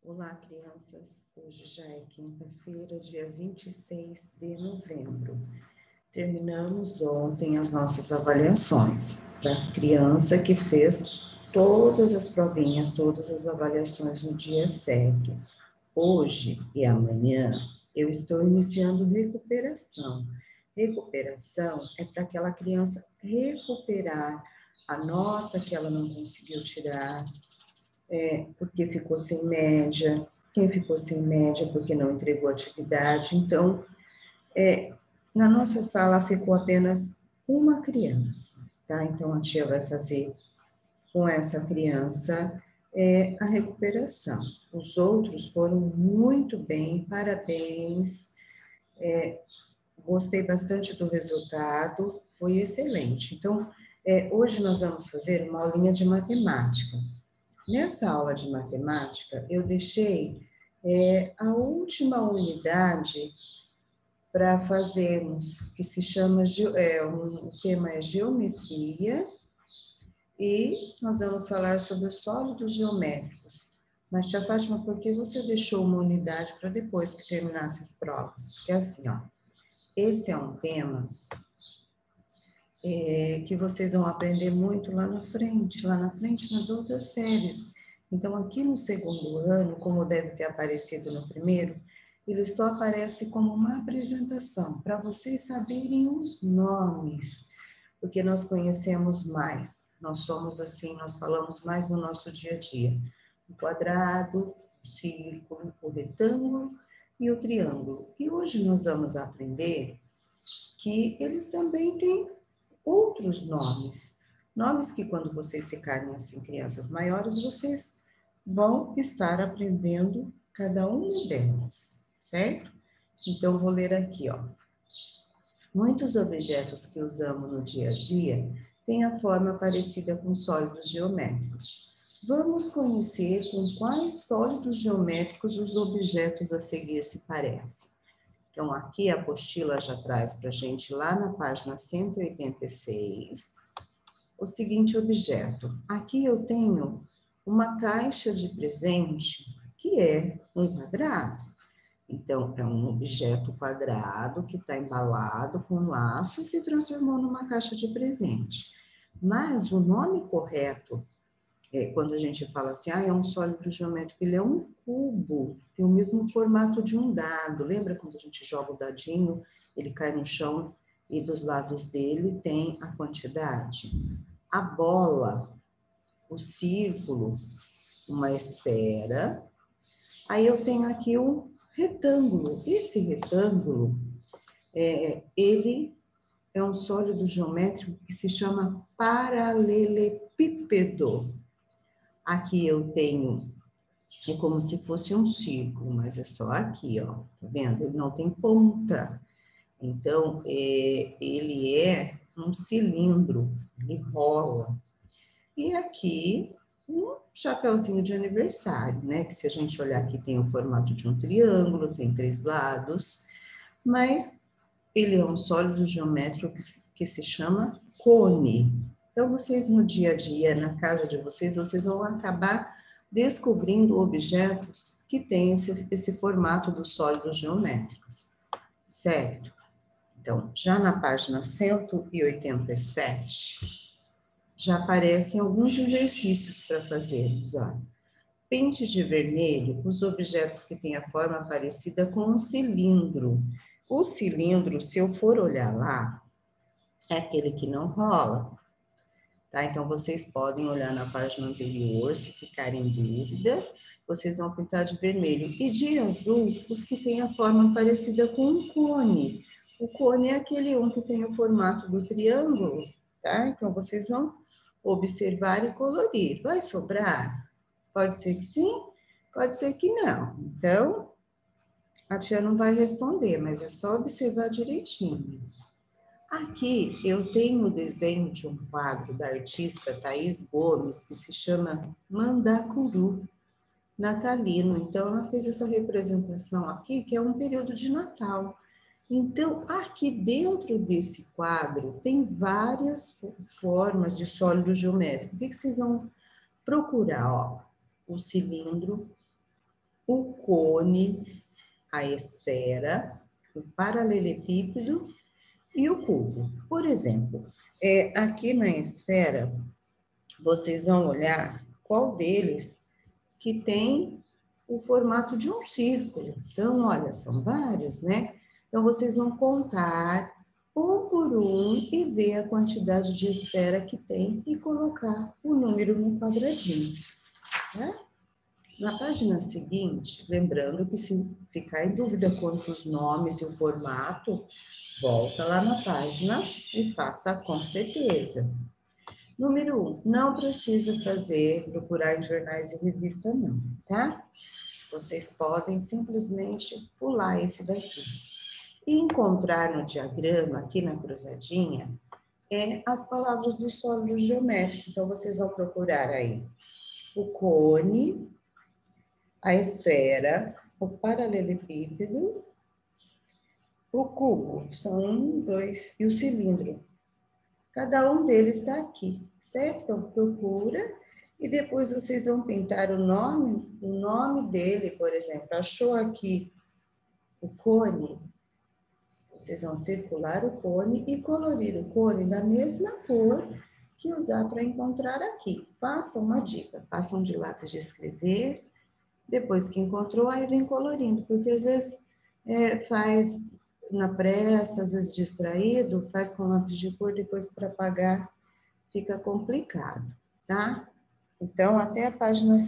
Olá, crianças. Hoje já é quinta-feira, dia 26 de novembro. Terminamos ontem as nossas avaliações para a criança que fez todas as provinhas, todas as avaliações no dia certo. Hoje e amanhã eu estou iniciando recuperação. Recuperação é para aquela criança recuperar a nota que ela não conseguiu tirar, porque ficou sem média, quem ficou sem média porque não entregou atividade. Então, na nossa sala ficou apenas uma criança, tá? Então, a tia vai fazer com essa criança a recuperação. Os outros foram muito bem, parabéns, gostei bastante do resultado, foi excelente. Então, hoje nós vamos fazer uma aulinha de matemática. Nessa aula de matemática, eu deixei a última unidade para fazermos, que se chama, o tema é geometria, e nós vamos falar sobre os sólidos geométricos. Mas, tia Fátima, por que você deixou uma unidade para depois que terminasse as provas? Porque assim, ó, esse é um tema que vocês vão aprender muito lá na frente nas outras séries. Então, aqui no segundo ano, como deve ter aparecido no primeiro, ele só aparece como uma apresentação, para vocês saberem os nomes, porque nós conhecemos mais, nós somos assim, nós falamos mais no nosso dia a dia. O quadrado, o círculo, o retângulo e o triângulo. E hoje nós vamos aprender que eles também têm outros nomes. Nomes que quando vocês ficarem assim, crianças maiores, vocês vão estar aprendendo cada uma delas, certo? Então, vou ler aqui, ó. Muitos objetos que usamos no dia a dia têm a forma parecida com sólidos geométricos. Vamos conhecer com quais sólidos geométricos os objetos a seguir se parecem. Então, aqui a apostila já traz para a gente, lá na página 186, o seguinte objeto. Aqui eu tenho uma caixa de presente, que é um quadrado. Então, é um objeto quadrado que está embalado com laço e se transformou numa caixa de presente. Mas o nome correto, quando a gente fala assim, é um sólido geométrico, ele é um cubo, tem o mesmo formato de um dado. Lembra quando a gente joga o dadinho, ele cai no chão e dos lados dele tem a quantidade? A bola, o círculo, uma esfera. Aí eu tenho aqui um retângulo. Esse retângulo, ele é um sólido geométrico que se chama paralelepípedo. Aqui eu tenho, é como se fosse um círculo, mas é só aqui, ó. Tá vendo? Ele não tem ponta. Então, ele é um cilindro, ele rola. E aqui, um chapeuzinho de aniversário, né? Que se a gente olhar aqui tem o formato de um triângulo, tem 3 lados, mas ele é um sólido geométrico que se chama cone. Então, vocês no dia a dia, na casa de vocês vão acabar descobrindo objetos que têm esse formato dos sólidos geométricos, certo? Então, já na página 187, já aparecem alguns exercícios para fazermos, ó. Pinte de vermelho os objetos que têm a forma parecida com um cilindro. O cilindro, se eu for olhar lá, é aquele que não rola, tá? Então, vocês podem olhar na página anterior, se ficarem em dúvida, vocês vão pintar de vermelho. E de azul, os que têm a forma parecida com um cone. O cone é aquele que tem o formato do triângulo, tá? Então, vocês vão observar e colorir. Vai sobrar? Pode ser que sim, pode ser que não. Então, a tia não vai responder, mas é só observar direitinho. Aqui eu tenho o desenho de um quadro da artista Thaís Gomes, que se chama Mandacuru Natalino. Então, ela fez essa representação aqui, que é um período de Natal. Então, aqui dentro desse quadro, tem várias formas de sólido geométrico. O que vocês vão procurar? Ó, o cilindro, o cone, a esfera, o paralelepípedo e o cubo. Por exemplo, aqui na esfera, vocês vão olhar qual deles que tem o formato de um círculo. Então, olha, são vários, né? Então, vocês vão contar um por um e ver a quantidade de esfera que tem e colocar o número no quadradinho, né? Na página seguinte, lembrando que se ficar em dúvida quanto os nomes e o formato, volta lá na página e faça com certeza. Número 1, não precisa procurar em jornais e revista não, tá? Vocês podem simplesmente pular esse daqui. E encontrar no diagrama, aqui na cruzadinha, as palavras do sólido geométrico. Então, vocês vão procurar aí o cone, a esfera, o paralelepípedo, o cubo, são 1, 2, e o cilindro. Cada um deles está aqui, certo? Então, procura e depois vocês vão pintar o nome dele, por exemplo. Achou aqui o cone? Vocês vão circular o cone e colorir o cone da mesma cor que usar para encontrar aqui. Façam uma dica, façam de lápis de escrever, depois que encontrou, aí vem colorindo, porque às vezes faz na pressa, às vezes distraído, faz com lápis de cor, depois para apagar fica complicado, tá? Então, até a página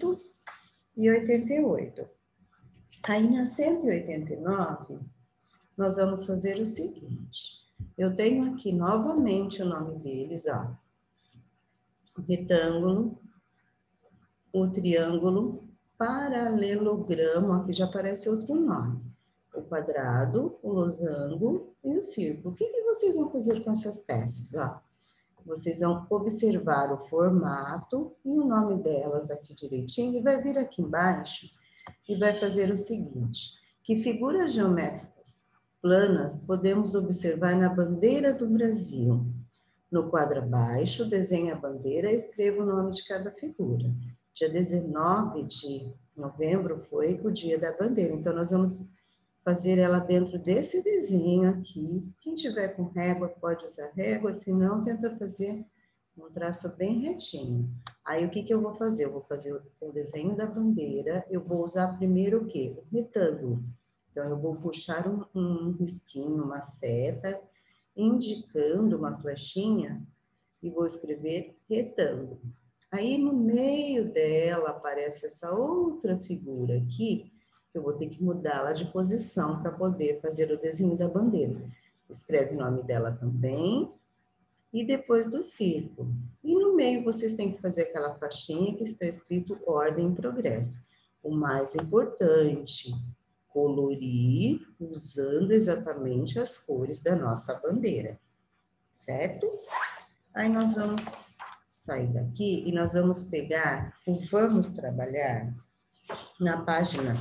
188. Aí na 189, nós vamos fazer o seguinte. Eu tenho aqui novamente o nome deles, ó. O retângulo, o triângulo, paralelogramo, aqui já aparece outro nome. O quadrado, o losango e o círculo. O que vocês vão fazer com essas peças? Ó, vocês vão observar o formato e o nome delas aqui direitinho e vai vir aqui embaixo e vai fazer o seguinte. Que figuras geométricas planas podemos observar na bandeira do Brasil? No quadro abaixo, desenhe a bandeira e escreva o nome de cada figura. Dia 19 de novembro foi o dia da bandeira, então nós vamos fazer ela dentro desse desenho aqui. Quem tiver com régua pode usar régua, se não, tenta fazer um traço bem retinho. Aí o que eu vou fazer? Eu vou fazer o desenho da bandeira, eu vou usar primeiro o quê? O retângulo. Então eu vou puxar um risquinho, uma seta, indicando uma flechinha e vou escrever retângulo. Aí no meio dela aparece essa outra figura aqui, que eu vou ter que mudá-la de posição para poder fazer o desenho da bandeira. Escreve o nome dela também e depois do círculo. E no meio vocês têm que fazer aquela faixinha que está escrito ordem e progresso. O mais importante, colorir usando exatamente as cores da nossa bandeira, certo? Aí nós vamos sair daqui e nós vamos pegar o Vamos Trabalhar na página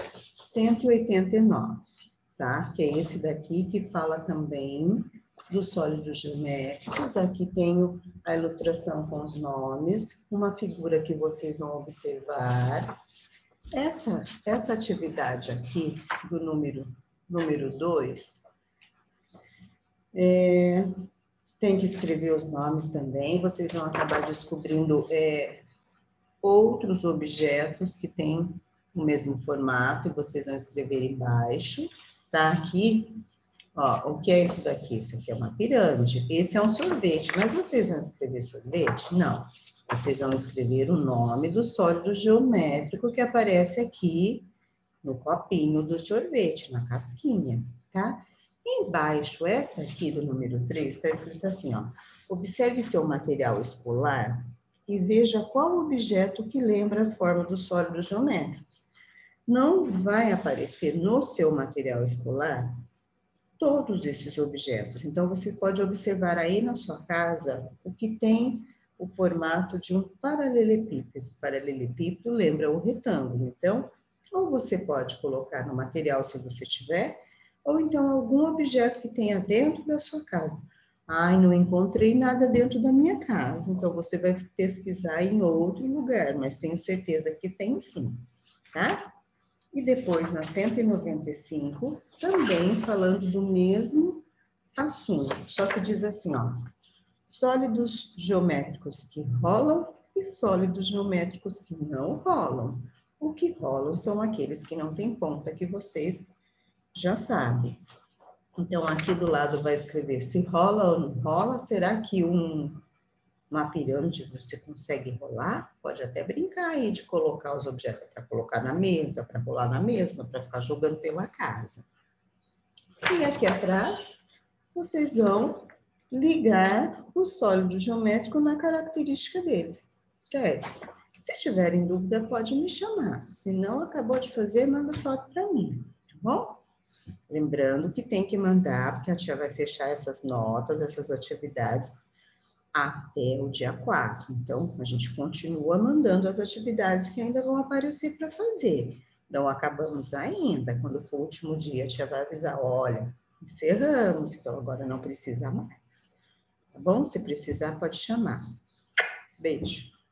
189, tá? Que é esse daqui que fala também dos sólidos geométricos. Aqui tenho a ilustração com os nomes, uma figura que vocês vão observar. Essa atividade aqui do número 2, tem que escrever os nomes também. Vocês vão acabar descobrindo outros objetos que têm o mesmo formato, e vocês vão escrever embaixo. Tá aqui, ó, o que é isso daqui? Isso aqui é uma pirâmide. Esse é um sorvete, mas vocês vão escrever sorvete? Não. Vocês vão escrever o nome do sólido geométrico que aparece aqui no copinho do sorvete, na casquinha, tá? Embaixo, essa aqui do número 3, está escrito assim, ó. Observe seu material escolar e veja qual objeto que lembra a forma dos sólidos geométricos. Não vai aparecer no seu material escolar todos esses objetos. Então, você pode observar aí na sua casa o que tem o formato de um paralelepípedo. Paralelepípedo lembra o retângulo. Então, ou você pode colocar no material se você tiver, ou então algum objeto que tenha dentro da sua casa. Ai, não encontrei nada dentro da minha casa. Então, você vai pesquisar em outro lugar, mas tenho certeza que tem sim, tá? E depois, na 195, também falando do mesmo assunto, só que diz assim, ó, sólidos geométricos que rolam e sólidos geométricos que não rolam. O que rolam são aqueles que não têm ponta, que vocês já sabem. Então, aqui do lado vai escrever se rola ou não rola. Será que uma pirâmide você consegue rolar? Pode até brincar aí de colocar os objetos para colocar na mesa, para rolar na mesa, para ficar jogando pela casa. E aqui atrás, vocês vão ligar o sólido geométrico na característica deles, certo? Se tiverem dúvida, pode me chamar. Se não acabou de fazer, manda foto para mim, tá bom? Lembrando que tem que mandar, porque a tia vai fechar essas notas, essas atividades até o dia 4. Então, a gente continua mandando as atividades que ainda vão aparecer para fazer. Não acabamos ainda. Quando for o último dia, a tia vai avisar, olha, encerramos, então agora não precisa mais. Tá bom? Se precisar, pode chamar. Beijo.